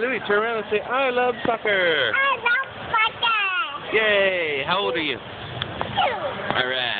Louie, turn around and say, I love soccer. I love soccer. Yay. How old are you? 2. All right.